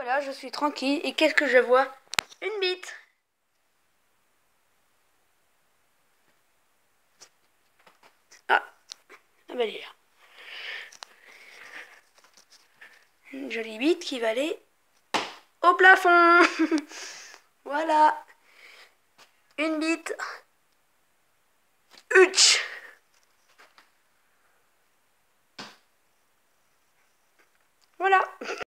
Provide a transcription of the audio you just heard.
Voilà, je suis tranquille. Et qu'est-ce que je vois? Une bite. Ah, ah bah elle est là. Une jolie bite qui va aller au plafond. Voilà, une bite. Utch. Voilà.